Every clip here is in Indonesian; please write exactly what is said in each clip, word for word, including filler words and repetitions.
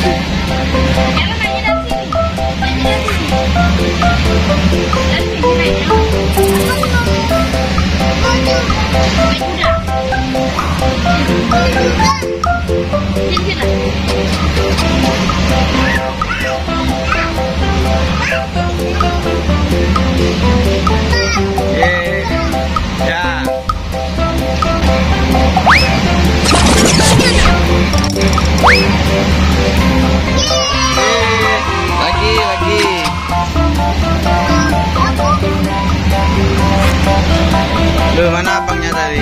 Loh, mana abangnya tadi?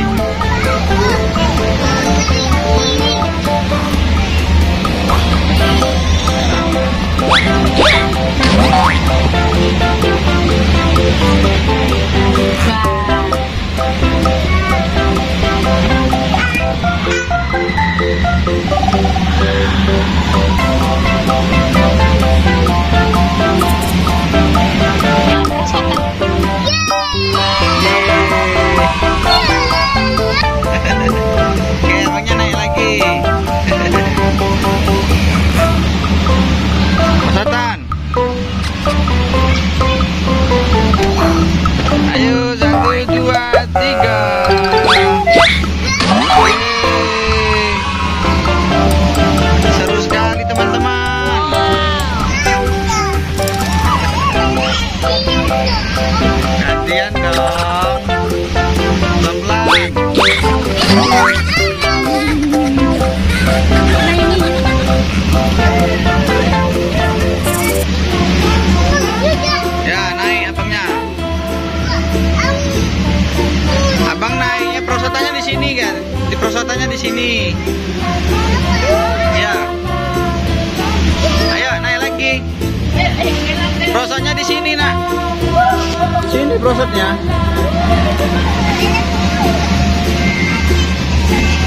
Ayo, satu, dua, tiga. Seru sekali teman-teman. Gantian dong. Pelan-pelan. Ya, naik abangnya. Abang naiknya prosotannya di sini kan? Di prosotannya di sini. Ya. Ayo naik lagi. Prosotnya di sini, nak. Sini prosotnya.